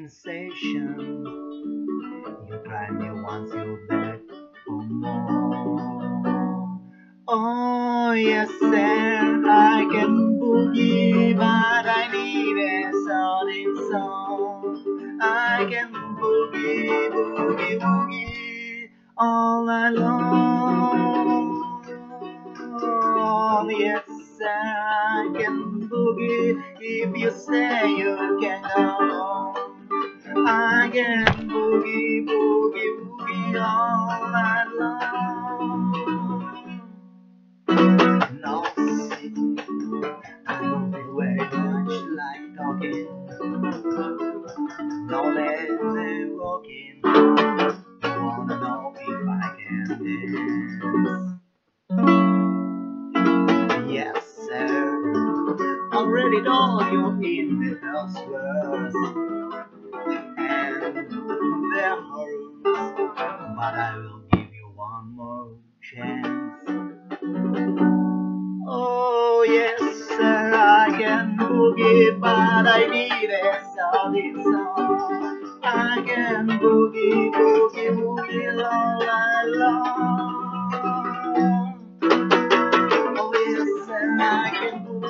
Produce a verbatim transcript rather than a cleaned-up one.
sensation. You drive me once, you beg for more. Oh yes, sir, I can boogie, but I need a solid song. I can boogie, boogie, boogie all night long. Yes, sir, I can boogie if you say you can go. I can boogie, boogie, boogie all night long. No, see, I don't feel very much like talking. No, let me walking. You wanna know if I can dance? Yes, sir. Already know you in the first verse, and there hurts, but I will give you one more chance. Oh yes, sir, I can boogie, but I need a solid song. I can boogie, boogie, boogie all night long. Oh yes, sir, I can boogie.